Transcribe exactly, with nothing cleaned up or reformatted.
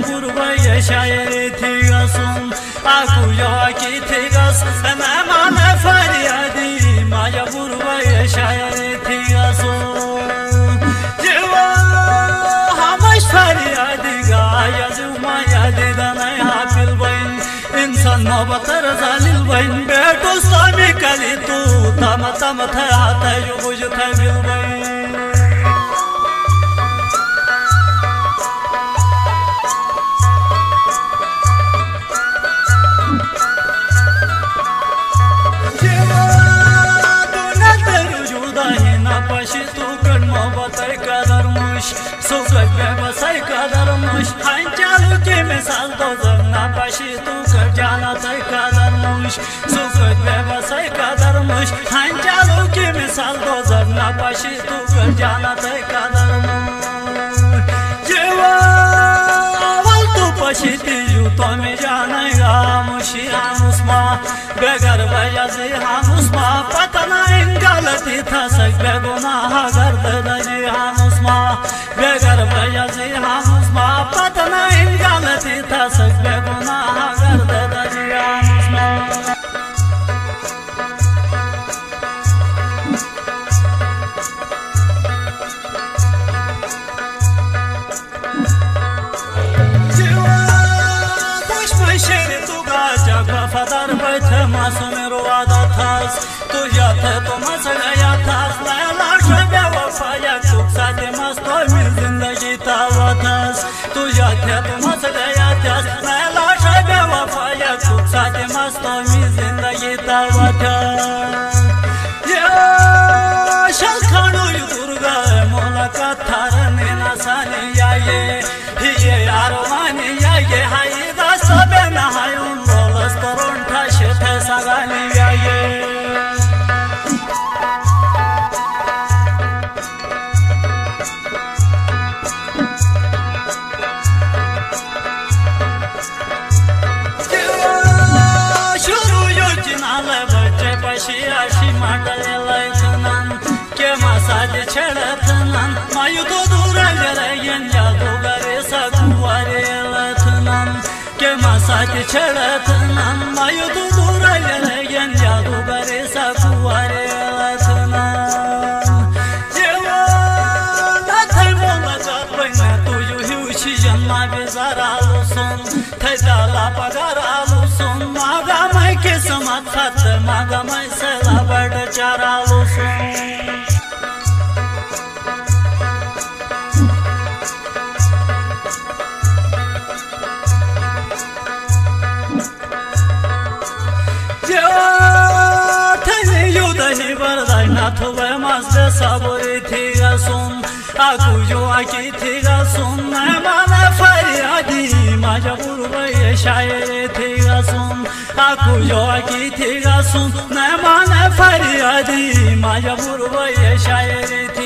buraya şair tigasın Akuya ki tigas Emane feryadi Maya buraya şair tigasın Civa hamaş feryadi Gaya zumaya didanay hafil bayin İnsan nabatar zalil bayin Ber dostami kalitu Tama tama thayata yubucu thabil bayin Sokak bebasay kadarmış Hançalı ki misal dozana başı tu kırcanatay kadarmış Sokak bebasay kadarmış Hançalı ki misal dozana başı tu kırcanatay kadarmış Ceva aval tu başı tiyu tome janay gamushi hamusma Begar bayazi hamusma Patana ingalati thasak beguna garda daji hamusma Begar bayazi hamusma Patana ingalati thasak beguna garda daji hamusma Vafadar बैठे मासूम रोवादा थास तू जाते तो मसगया थास लाला शबे वफाया सुख साथे मस्तो मिल जिंदगी तावतास तू जाते तो मसगया थास लाला शबे वफाया सुख साथे मस्तो मिल जिंदगी तावतास या शल खानो यु दुर्गा मुलाकात थारने ना साने या ये ये यारो माने या ये हाय दा सबे ना हायुन Toron taşı tesagani yaye Şuru yurcinalı böce başı aşı matalelaytınan Ke masadi çeretınan Mayu doduraylereyen yadugari sakuvarelatınan Ke masadi çeretınan Mayu duduraylereyen yadugari sakuvarelatınan Ceva natay molacak bana tuyu huşi janma bezar alusun Tedala pagar alusun Magamay kesamat sattı Magamay sela bada çar alusun Nathuve mazde saburi thiga sun Akuyo aki thiga sun Emane feryadi Maja burvaya şairi thiga sun Akuyo aki thiga sun Emane feryadi Maja burvaya şairi thiga sun